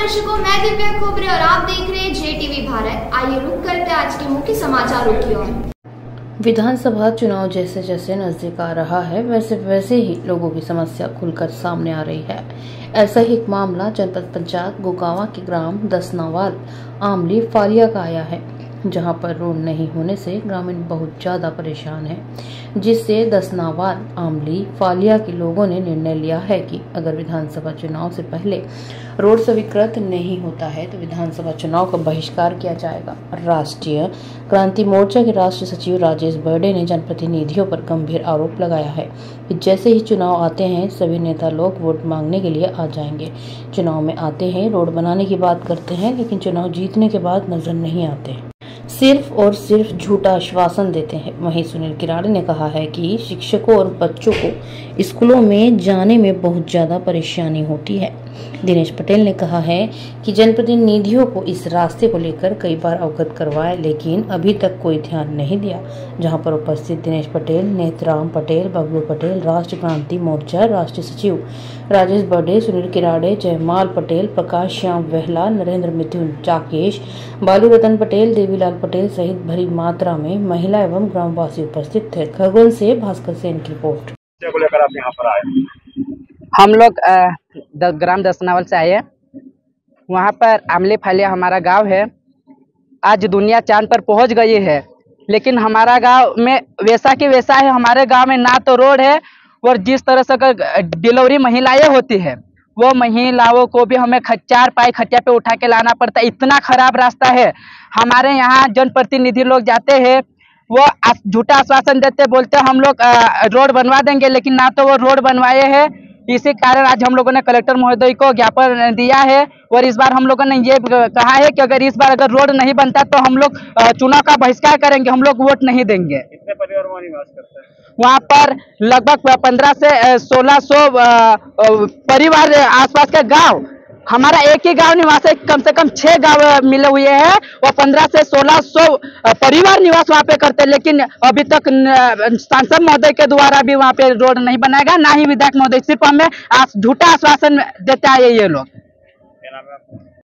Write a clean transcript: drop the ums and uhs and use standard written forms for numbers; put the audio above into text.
दर्शकों, मैं दिव्या खोबरे और आप देख रहे हैं JTV भारत। आइए रुक करते आज के मुख्य समाचारों की ओर। विधानसभा चुनाव जैसे जैसे नजदीक आ रहा है वैसे वैसे ही लोगों की समस्या खुलकर सामने आ रही है। ऐसा ही एक मामला जनपद पंचायत गोगावा के ग्राम दसनावाल आमली फालिया का आया है, जहां पर रोड नहीं होने से ग्रामीण बहुत ज्यादा परेशान हैं, जिससे दसनावाल आमली फालिया के लोगों ने निर्णय लिया है कि अगर विधानसभा चुनाव से पहले रोड स्वीकृत नहीं होता है तो विधानसभा चुनाव का बहिष्कार किया जाएगा। राष्ट्रीय क्रांति मोर्चा के राष्ट्रीय सचिव राजेश बर्डे ने जनप्रतिनिधियों पर गंभीर आरोप लगाया है कि जैसे ही चुनाव आते हैं सभी नेता लोग वोट मांगने के लिए आ जाएंगे, चुनाव में आते हैं रोड बनाने की बात करते हैं, लेकिन चुनाव जीतने के बाद नजर नहीं आते, सिर्फ और सिर्फ झूठा आश्वासन देते हैं। वहीं सुनील किराड़े ने कहा है कि शिक्षकों और बच्चों को स्कूलों में जाने में बहुत ज्यादा परेशानी होती है। दिनेश पटेल ने कहा है कि जनप्रतिनिधियों को इस रास्ते को लेकर कई बार अवगत करवाया, लेकिन अभी तक कोई ध्यान नहीं दिया। जहां पर उपस्थित दिनेश पटेल, नेतराम पटेल, बबलू पटेल, राष्ट्रीय क्रांति मोर्चा राष्ट्रीय सचिव राजेश बर्डे, सुनील किराड़े, जयमाल पटेल, प्रकाश श्याम वेहला, नरेंद्र मिथुन चाकेश, बालू रतन पटेल, देवीलाल पटेल सहित भारी मात्रा में महिला एवं ग्रामवासी उपस्थित थे। खरगोन से भास्कर सेन की रिपोर्ट। को लेकर आप यहाँ पर आए? हम लोग ग्राम दसनावल से आए। वहाँ पर आमली फालिया हमारा गांव है। आज दुनिया चांद पर पहुँच गई है, लेकिन हमारा गांव में वैसा कि वैसा है। हमारे गांव में ना तो रोड है, और जिस तरह से डिलीवरी महिलाएं होती है वो महिलाओं को भी हमें चार पाई खटिया पे उठा के लाना पड़ता है। इतना खराब रास्ता है। हमारे यहाँ जनप्रतिनिधि लोग जाते हैं, वो झूठा आश्वासन देते, बोलते हम लोग रोड बनवा देंगे, लेकिन ना तो वो रोड बनवाए हैं। इसी कारण आज हम लोगों ने कलेक्टर महोदय को ज्ञापन दिया है, और इस बार हम लोगों ने ये कहा है कि अगर इस बार अगर रोड नहीं बनता तो हम लोग चुनाव का बहिष्कार करेंगे, हम लोग वोट नहीं देंगे। कितने परिवार वहाँ निवास करते हैं? वहाँ पर लगभग 1500 से 1600 परिवार आसपास के गांव। हमारा एक ही गांव निवास है, कम से कम 6 गांव मिले हुए हैं, और 1500 से 1600 परिवार निवास वहाँ पे करते हैं। लेकिन अभी तक सांसद महोदय के द्वारा भी वहाँ पे रोड नहीं बनाएगा, ना ही विधायक महोदय, सिर्फ हमें झूठा आश्वासन देते आए ये लोग। क्या नाम है आपका?